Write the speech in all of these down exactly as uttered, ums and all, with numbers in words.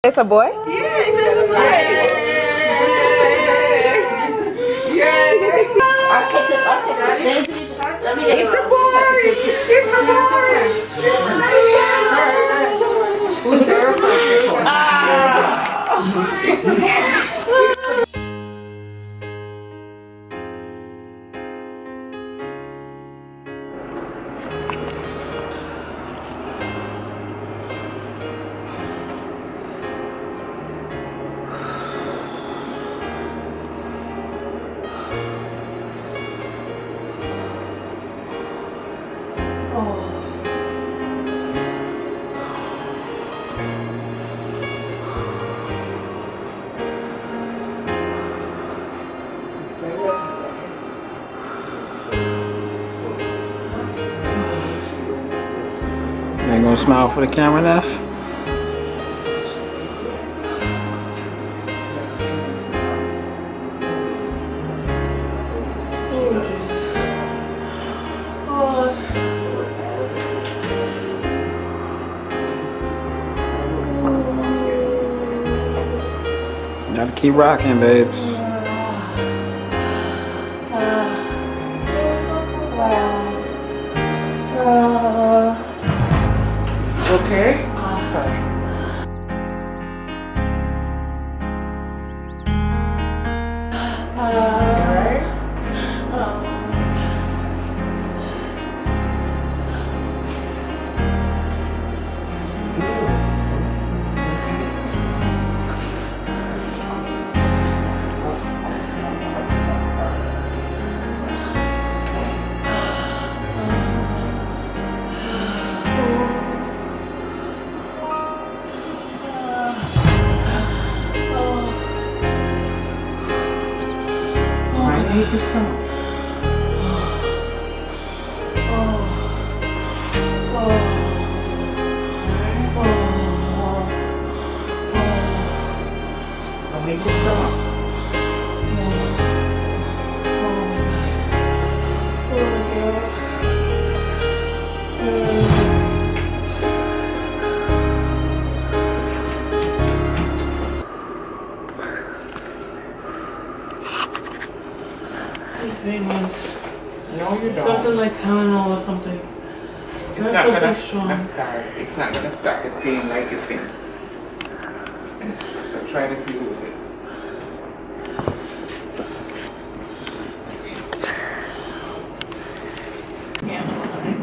It's a boy? Yeah, it's a boy. Yeah. I'll take it. I'll take it. Let me get It's a boy. It's a boy. Who's her? Ah. Ain't gonna smile for the camera, Neff? Oh, Jesus. Oh. Gotta keep rocking, babes. Okay. Awesome. Alright. Just stop. Oh. Oh. Oh. Oh. I need to stop. Big ones. No, you don't. Something like Tylenol or something. It's Not not something gonna strong. stop. It's not gonna stop the pain like you think. So try to deal with it. Yeah, that's fine.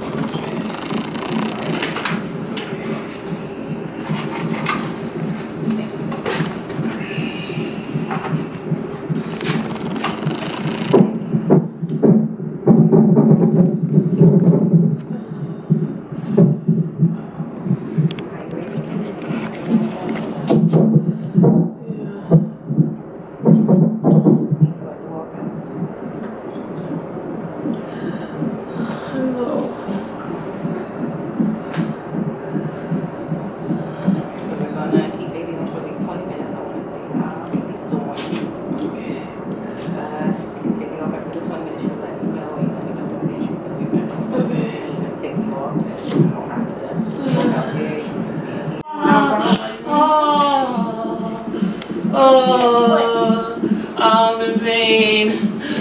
Oh, I'm in pain.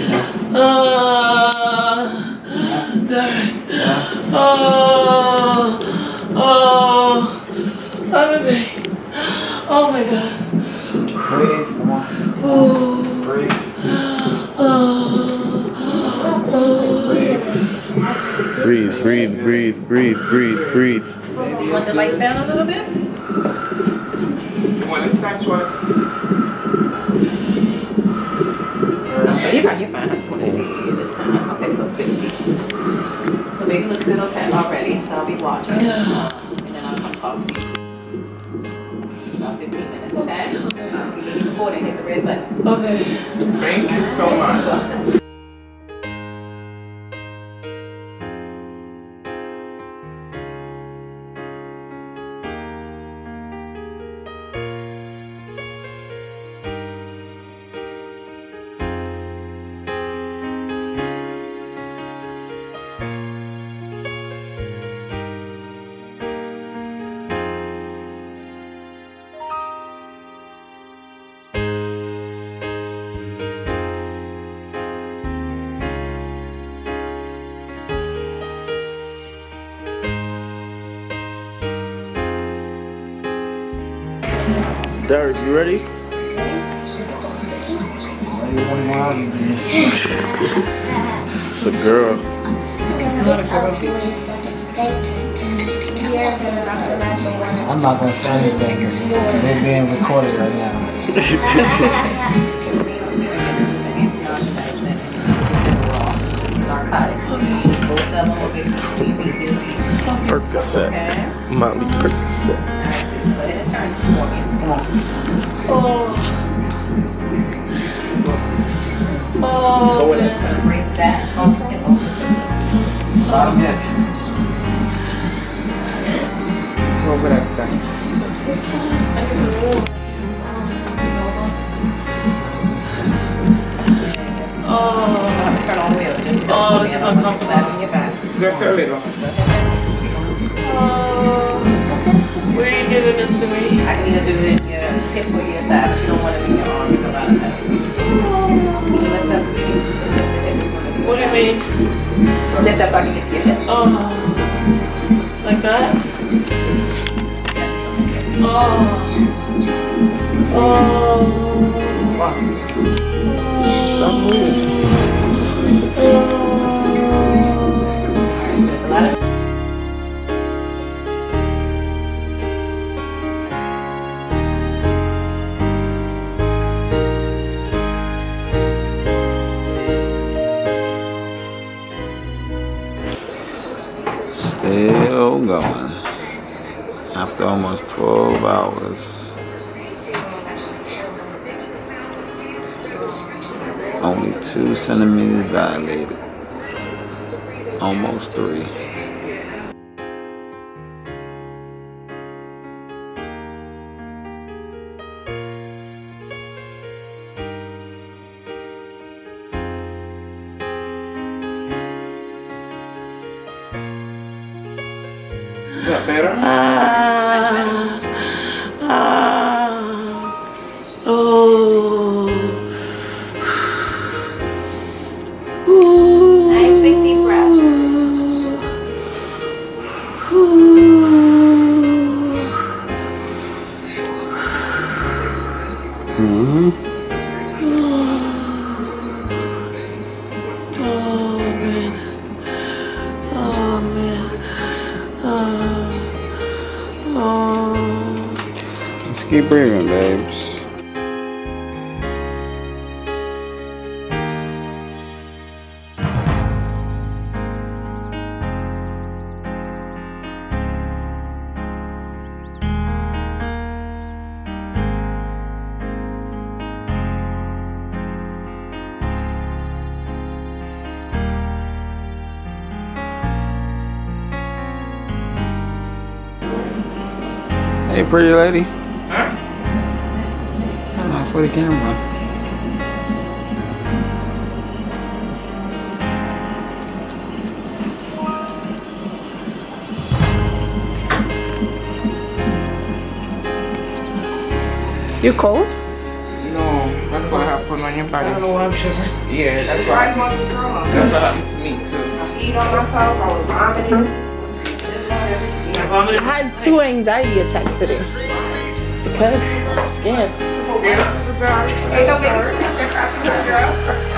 Oh, oh, oh, I'm in pain. Oh my God. Breathe, come on. Oh, Breathe. oh, oh. Breathe, breathe, breathe, breathe, breathe, breathe. You want the lights down a little bit? You want to scratch one? Oh, so you're fine, you're fine. I just want to see you this time. Okay, so fifty. So baby looks good okay already, so I'll be watching. Um, and then I'll come talk to you. About fifteen minutes, okay? Okay. You need it before they hit the red button. Okay. Thank you so much. Derek, you ready? It's a girl. It's not a girl. I'm not gonna say anything. They're being recorded right now. Percocet. Molly Percocet. Oh. Oh. Go with it. Bring that over to me. Go over that second. Oh, turn on wheel. Just Oh, this is uncomfortable. In your back. Just a little. Oh, where are you giving this to me? I can either do it in your hip or your thigh, but you don't want it in your arm. It's a lot of medicine. Lift up. What do you mean? Lift up so I can get to your hip. Oh, like that? Oh, oh. Stop moving. There's a lot of Still going. After almost twelve hours. Only two centimeters dilated. Almost three. Is that better? Ah, ah, oh. Nice big deep breaths. Mm-hmm. Oh man. Oh man. Oh. Oh. Let's keep breathing, babes. Hey, pretty lady. Huh? It's not for the camera. You cold? No, that's what happened on your I body. don't know why I'm shivering. Yeah, that's what, right on the drum. that's what happened to me too. Eat on myself. I was vomiting. I had two anxiety attacks today because I'm scared. Hey, don't make me picture picture up.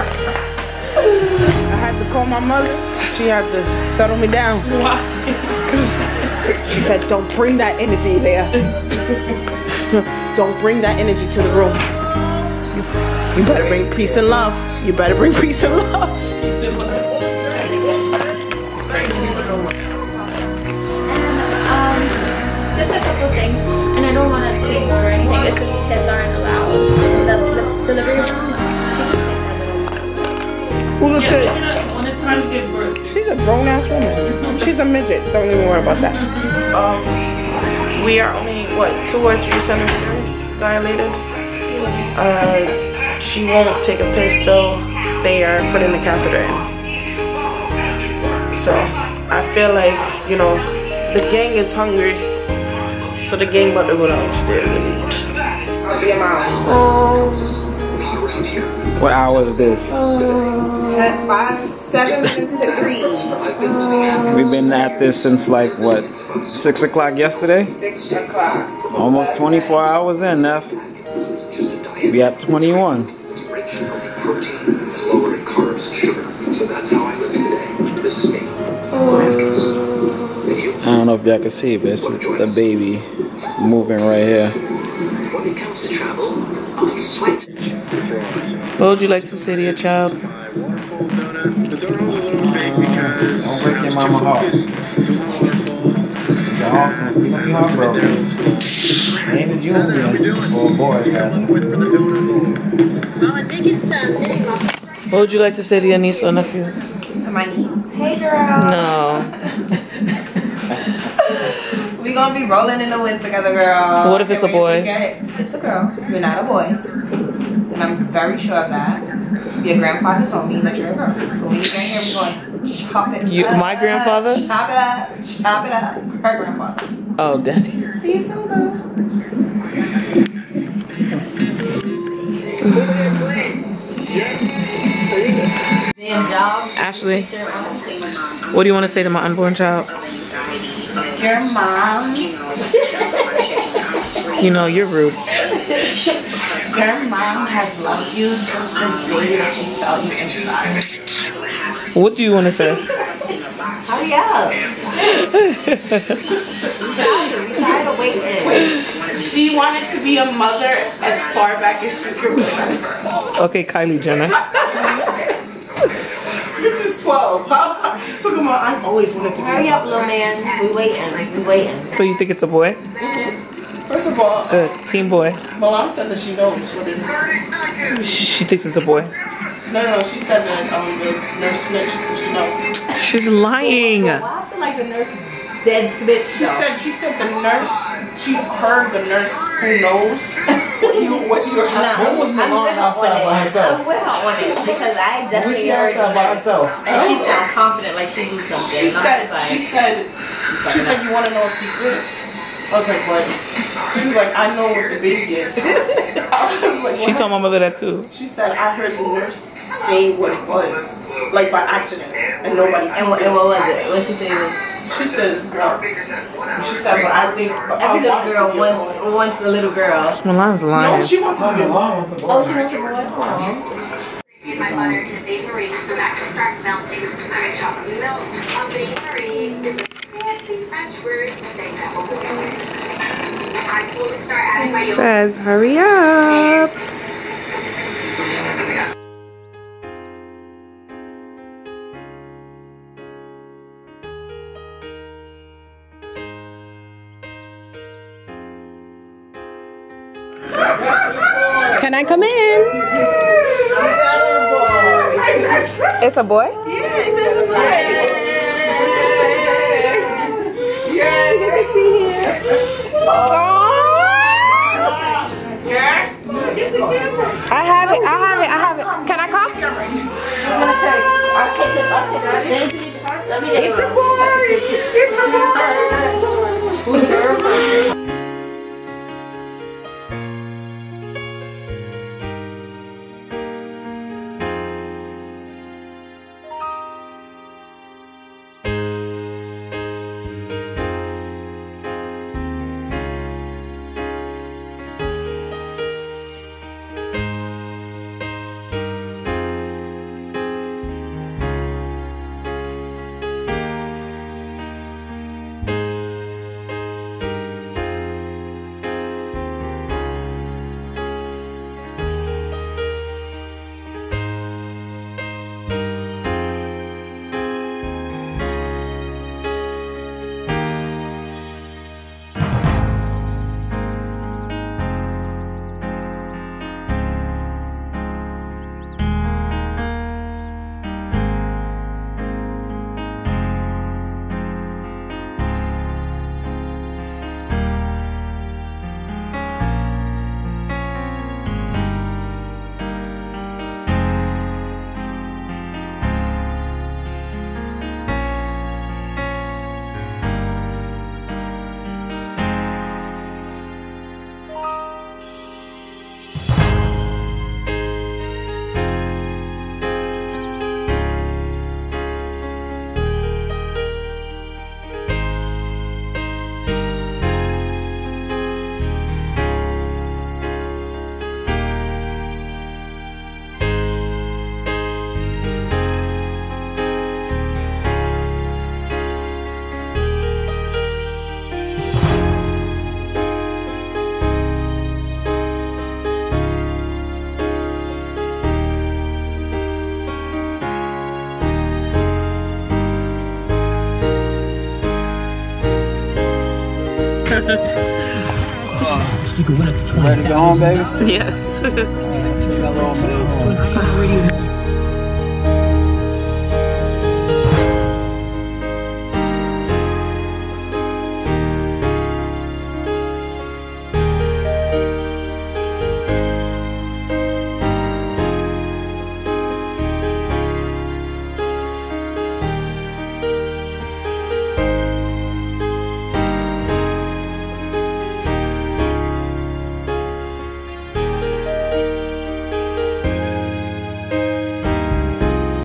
I had to call my mother. She had to settle me down. Why? She said, "Don't bring that energy there. Don't bring that energy to the room. You, you better bring peace and love. You better bring peace and love." Peace and love. Um, just a couple things, and I don't want to say more or anything. It's just kids aren't allowed. The, the delivery room, she can take that little. Who looked at? When it's time to give birth. She's a grown ass woman. She's a midget. Don't even worry about that. Um, we are only what two or three centimeters dilated. Uh, she won't take a piss, so they are putting the catheter in. So I feel like, you know, the gang is hungry, so the gang about to go downstairs and eat. I'll be a mom. Oh, What hour is this? At five, seven minutes to three. We've been at this since like what, six o'clock yesterday? Six o'clock. Almost twenty-four hours in, Neff. We at twenty-one. I don't know if y'all can see, but it's the baby moving right here. What would you like to say to your child? Don't break your mama heart. Your heart gonna be heartbroken. Name is Junior, or a boy rather. What would you like to say to your niece or nephew? To my niece. Hey, girl. No. We gonna be rolling in the wind together, girl. What if it's a boy? It's a girl. You're not a boy. And I'm very sure of that. Your grandfather told me that you're a girl. So when you get here, we're going to chop it You, up. my grandfather? Chop it up. Chop it up. Her grandfather. Oh, daddy. See you soon, boo. Ashley, what do you want to say to my unborn child? Your mom. You know, you're rude. Your mom has loved you since the day that she felt you inside. What do you want to say? Hurry up. Tired of waiting. She wanted to be a mother as far back as she could remember. Okay, Kylie Jenner. You're just twelve, huh? Talking about I've always wanted to be. Hurry up, little man. We waiting. We waiting. So you think it's a boy? Mm-hmm. First of all, Good. Team boy. my mom said that she knows what it is. She thinks it's a boy. No, no, she said that um, the nurse snitched and she knows. She's lying. Why I feel like the nurse dead snitch. She said, she said the nurse, she heard the nurse who knows what you, what you're having. I'm with her on it. I'm with her on it because I definitely heard the nurse. And she sound confident like she knew something. She said, she said, she said, you want to know a secret? I was like, what? She was like, I know what the baby is. I was like, She told my mother that too. She said, I heard the nurse say what it was, like by accident, and nobody. And what, and what was it? What she say? She says, girl. She said, but I think every little girl wants wants a little girl. Milan's lying. No, she wants to be a mom. Oh, she wants a boy. My butter is baby marie, so that can start melting. I chop the milk of baby marie. It's a fancy French word to say that will go together. I slowly start adding my yolk. Says, hurry up. Can I come in? It's a boy? Yeah, it's a boy. Yeah, you can see here. I have it, I have it, I have it. Can I come? I'll take it, I'll take it. It's a boy. It's a boy. Ready to go home, baby? Yes. Let's take that little man home.